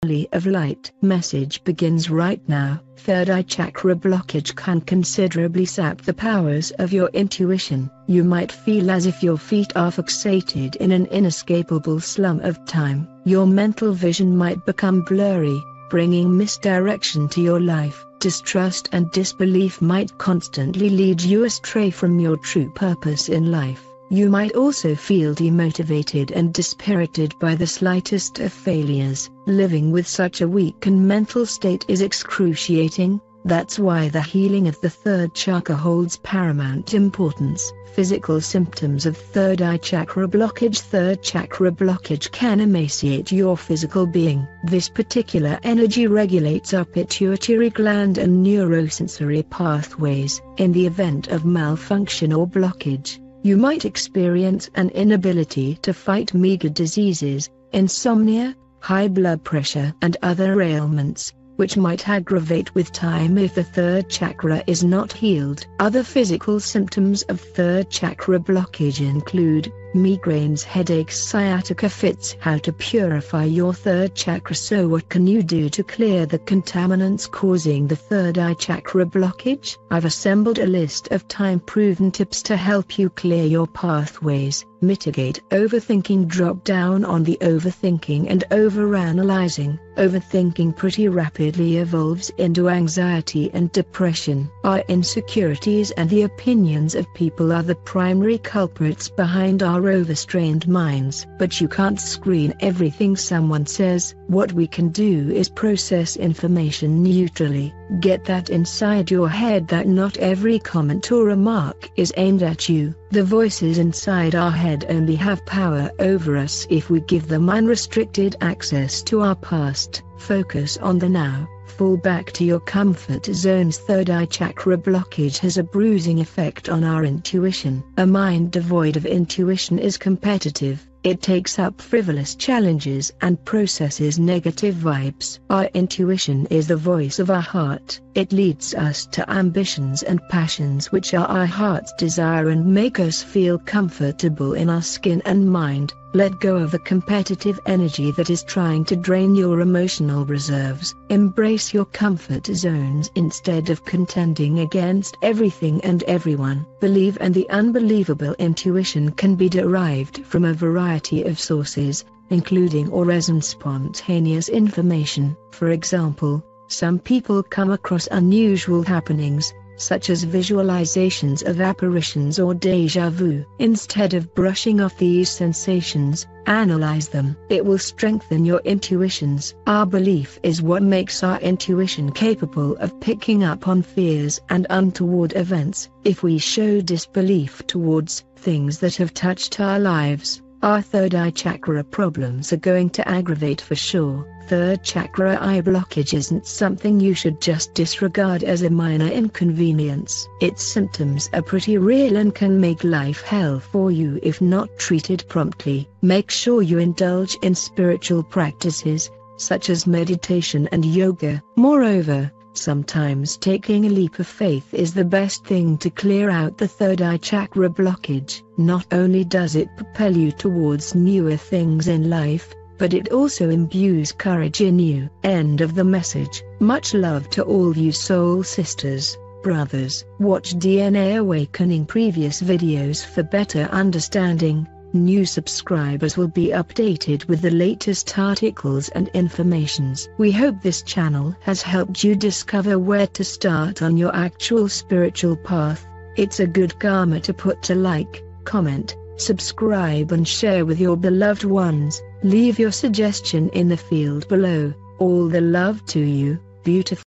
of light. Message begins right now. Third eye chakra blockage can considerably sap the powers of your intuition. You might feel as if your feet are fixated in an inescapable slum of time. Your mental vision might become blurry, bringing misdirection to your life. Distrust and disbelief might constantly lead you astray from your true purpose in life. You might also feel demotivated and dispirited by the slightest of failures. Living with such a weakened mental state is excruciating. That's why the healing of the third chakra holds paramount importance. Physical symptoms of third eye chakra blockage. Third chakra blockage can emaciate your physical being. This particular energy regulates our pituitary gland and neurosensory pathways. In the event of malfunction or blockage, you might experience an inability to fight meager diseases, insomnia, high blood pressure and other ailments, which might aggravate with time if the third chakra is not healed. Other physical symptoms of third chakra blockage include migraines, headaches, sciatica fits. How to purify your third chakra? So what can you do to clear the contaminants causing the third eye chakra blockage? I've assembled a list of time-proven tips to help you clear your pathways. Mitigate overthinking. Drop down on the overthinking and overanalyzing. Overthinking pretty rapidly evolves into anxiety and depression. Our insecurities and the opinions of people are the primary culprits behind our overstrained minds. But you can't screen everything someone says. What we can do is process information neutrally. Get that inside your head that not every comment or remark is aimed at you. The voices inside our head only have power over us if we give them unrestricted access to our past. Focus on the now. Fall back to your comfort zones. Third eye chakra blockage has a bruising effect on our intuition. A mind devoid of intuition is competitive. It takes up frivolous challenges and processes negative vibes. Our intuition is the voice of our heart. It leads us to ambitions and passions which are our heart's desire and make us feel comfortable in our skin and mind. Let go of the competitive energy that is trying to drain your emotional reserves. Embrace your comfort zones instead of contending against everything and everyone. Believe, and the unbelievable intuition can be derived from a variety of sources, including aura and spontaneous information. For example, some people come across unusual happenings, such as visualizations of apparitions or déjà vu. Instead of brushing off these sensations, analyze them. It will strengthen your intuitions. Our belief is what makes our intuition capable of picking up on fears and untoward events. If we show disbelief towards things that have touched our lives, our third eye chakra problems are going to aggravate for sure. Third chakra eye blockage isn't something you should just disregard as a minor inconvenience. Its symptoms are pretty real and can make life hell for you if not treated promptly. Make sure you indulge in spiritual practices, such as meditation and yoga. Moreover, sometimes taking a leap of faith is the best thing to clear out the third eye chakra blockage. Not only does it propel you towards newer things in life, but it also imbues courage in you. End of the message. Much love to all you soul sisters, brothers. Watch DNA Awakening previous videos for better understanding. New subscribers will be updated with the latest articles and informations. We hope this channel has helped you discover where to start on your actual spiritual path. It's a good karma to put to like, comment, subscribe and share with your beloved ones. Leave your suggestion in the field below. All the love to you, beautiful.